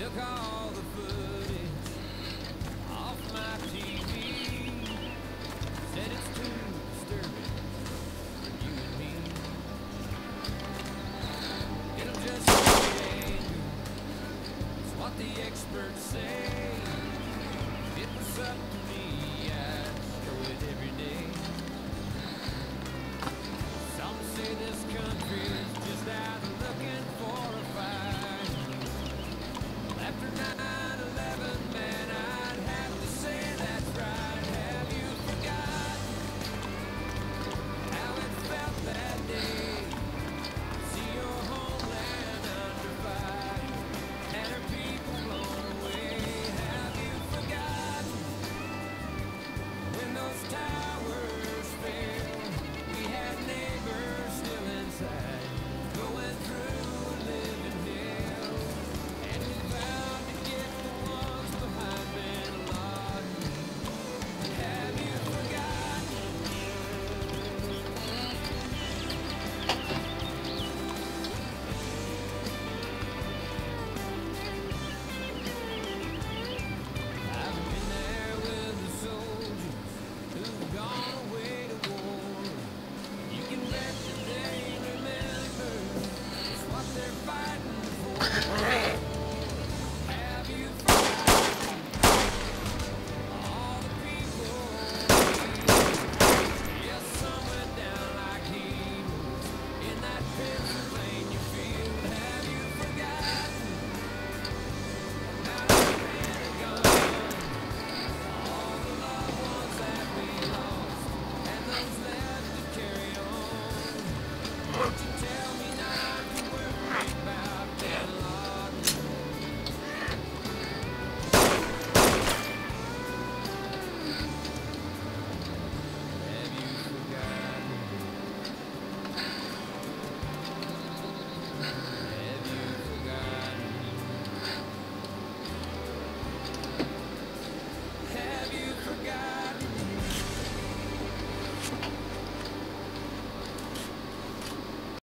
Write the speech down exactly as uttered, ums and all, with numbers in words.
took all the footage off my T V. Said it's too disturbing for you and me. It'll just change. It's what the experts say. If it was up to me, I'd show it every day. Some say this country's just out looking for a fight. After nine eleven, man, I'd have to say that's right. Have you forgotten how it felt that day? See your homeland under fire and her people blown away. Have you forgotten when those towers fell? We had neighbors still inside, going through a living hell. And we vowed to get the ones behind Bin Laden. Have you forgotten? I've been there with the soldiers who've gone away to war. You can bet that they remember it's what they're fighting for. Have you forgotten all the people? Yes, some went down like heroes in that Pennsylvania field. Have you forgotten about the Pentagon? All the loved ones that we lost and those left to carry on. Won't you tell